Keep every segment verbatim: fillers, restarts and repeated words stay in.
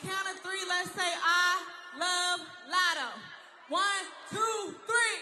count of three, let's say I love Latto. One, two, three.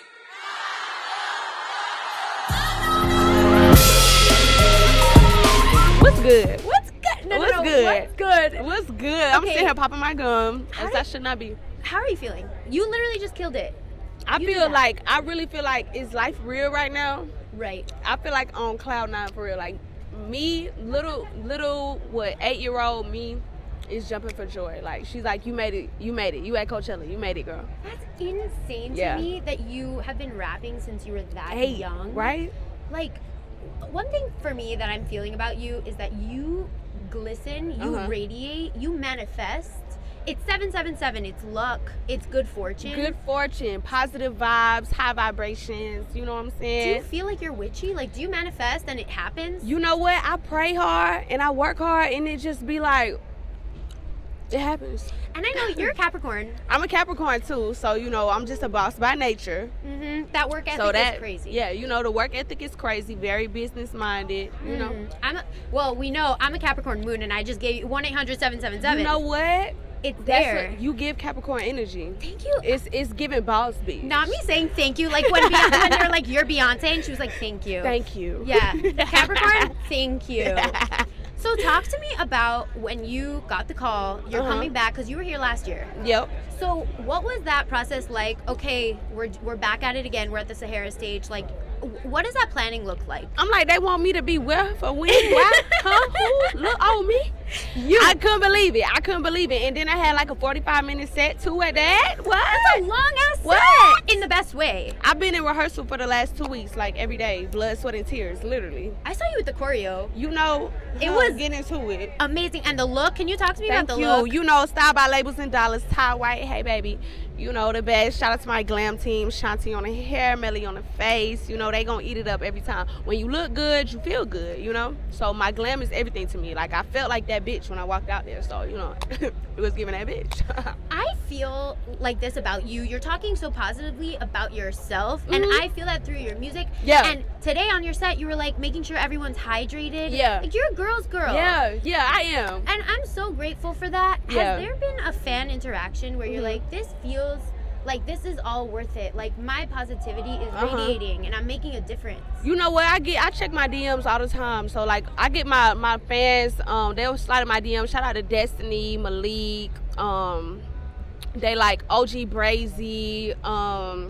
What's good? What's good? No, What's no, no. good? What's good? What's good? I'm Okay. sitting here popping my gum, How as do- I should not be. How are you feeling? You literally just killed it. I You did feel that. like, I really feel like, is life real right now? Right. I feel like on cloud nine for real. Like, me, little, little, what, eight-year-old me is jumping for joy. Like, she's like, you made it, you made it. You at Coachella, you made it, girl. That's insane to Yeah. me that you have been rapping since you were that Eight, young. right? Like, one thing for me that I'm feeling about you is that you glisten, you Uh-huh. radiate, you manifest. It's seven seven seven. It's luck. It's good fortune. Good fortune, positive vibes, high vibrations. You know what I'm Do saying? you feel like you're witchy? Like, do you manifest and it happens? You know what? I pray hard and I work hard and it just be like, it happens. And I know you're a Capricorn. I'm a Capricorn too, so you know I'm just a boss by nature. Mm-hmm. That work ethic So that is crazy. yeah, you know the work ethic is crazy, very business minded. You know, Mm. I'm a, well, we know I'm a Capricorn moon, and I just gave you one eight hundred seven seven seven. you know what? It's That's there. what, you give Capricorn energy. Thank you. It's it's giving boss beat. Not me saying thank you, like when Beyonce, when you're like, you're Beyonce, and she was like, thank you. Thank you. Yeah, Capricorn, thank you. So talk to me about when you got the call, you're Uh-huh. coming back, because you were here last year. Yep. So what was that process like? Okay, we're, we're back at it again. We're at the Sahara stage. Like, w- what does that planning look like? I'm like, they want me to be where for when? Why? Huh? Who? Look on me. You. I couldn't believe it. I couldn't believe it. And then I had like a forty-five minute set too at that. What? That's a long ass What? set in the best way. I've been in rehearsal for the last two weeks, like every day, blood, sweat, and tears, literally. I saw you with the choreo. You know, It huh, was- getting into it. Amazing. And the look, can you talk to me Thank about the you. look? You know, style by labels and dollars. Ty White, hey baby. You know the best. Shout out to my glam team. Shanti on the hair, Melly on the face. You know they gonna eat it up every time. When you look good, you feel good. You know. So my glam is everything to me. Like I felt like that bitch when I walked out there. So you know, it was giving that bitch. I feel like this about you. You're talking so positively about yourself, and Mhm. I feel that through your music. Yeah. And today on your set, you were like making sure everyone's hydrated. Yeah. Like you're a girl's girl. yeah, yeah, I am. And I'm so grateful for that. Yeah. Has there been a fan interaction where you're Mhm. like, this feels like this is all worth it? Like my positivity is Uh-huh. radiating, and I'm making a difference. You know what? I get I check my D Ms all the time. So like I get my my fans, um, they'll slide in my D Ms. Shout out to Destiny, Malik, um, they like O G Brazy, um,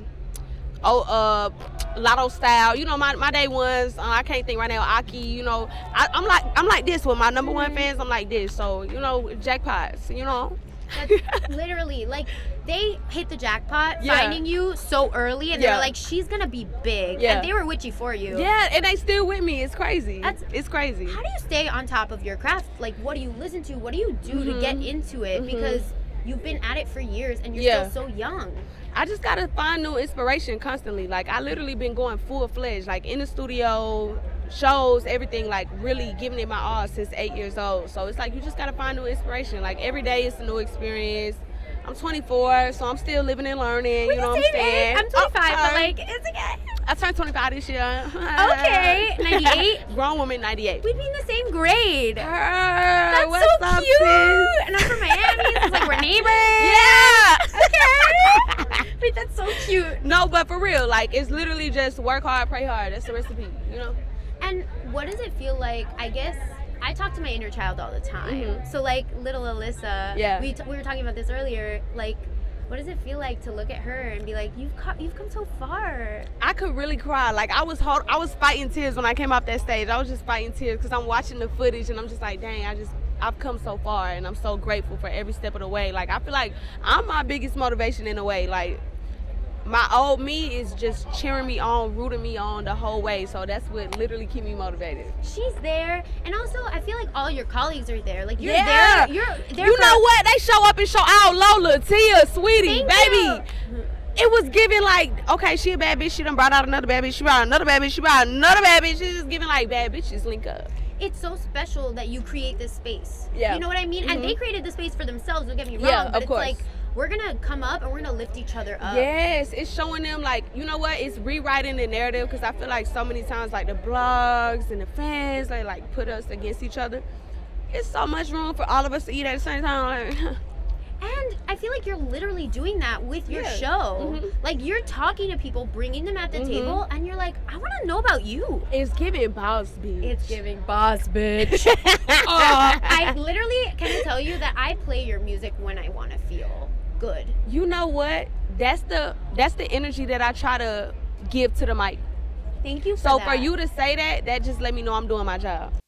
oh uh Latto Style. You know my, my day ones. Uh, I can't think right now. Aki. You know I, I'm like I'm like this with my number one fans. I'm like this. So you know jackpots. You know. That's literally like they hit the jackpot Yeah. finding you so early, and they Yeah. were like, she's gonna be big. Yeah. And they were witchy for you. Yeah, and they still with me. It's crazy. That's- it's crazy. How do you stay on top of your craft? Like, what do you listen to? What do you do to Mhm. get into it? Mhm. Because you've been at it for years, and you're Yeah. still so young. I just gotta find new inspiration constantly. Like I literally been going full fledged, like in the studio, shows, everything, like really giving it my all since eight years old. So it's like you just gotta find new inspiration. Like every day it's a new experience. I'm twenty-four, so I'm still living and learning. We're you the know what I'm same saying? age. I'm twenty-five, Oh, but uh, like, it's okay. I turned twenty-five this year. Okay, ninety-eight. Grown woman, ninety-eight. We'd be in the same grade. Girl, That's what's so up, cute. sis? And I'm from Miami, so it's like we're neighbors. Yeah. Okay. Wait, that's so cute. No, but for real, like it's literally just work hard, pray hard. That's the recipe, you know. And what does it feel like? I guess I talk to my inner child all the time. Mhm. So like little Alyssa, Yeah. we, t- we were talking about this earlier. Like, what does it feel like to look at her and be like, you've co- you've come so far? I could really cry. Like I was hold, I was fighting tears when I came off that stage. I was just fighting tears because I'm watching the footage and I'm just like, dang, I just I've come so far and I'm so grateful for every step of the way. Like I feel like I'm my biggest motivation in a way. Like my old me is just cheering me on, rooting me on the whole way. So that's what literally keep me motivated. She's there, and also I feel like all your colleagues are there. Like you're Yeah. there. You're there. You for- know what? They show up and show out Lola, Tia, Sweetie, Thank baby. you. It was giving like, okay, she a bad bitch. She done brought out another bad bitch. She brought out another bad bitch. She brought out another bad bitch. She's just giving like bad bitches link up. It's so special that you create this space. Yeah. You know what I mean? And Mhm. they created the space for themselves. Don't get me wrong. Yeah, but of it's course. like we're gonna come up and we're gonna lift each other up. Yes, it's showing them like, you know what? It's rewriting the narrative because I feel like so many times like the blogs and the fans, they like put us against each other. It's so much room for all of us to eat at the same time. Like, And I feel like you're literally doing that with your Yeah. show. Mm-hmm. Like, you're talking to people, bringing them at the Mm-hmm. table, and you're like, I want to know about you. It's giving boss, bitch. It's giving boss, bitch. uh, I literally can tell you that I play your music when I want to feel good. You know what? That's the that's the energy that I try to give to the mic. Thank you for So that. for you to say that, that just let me know I'm doing my job.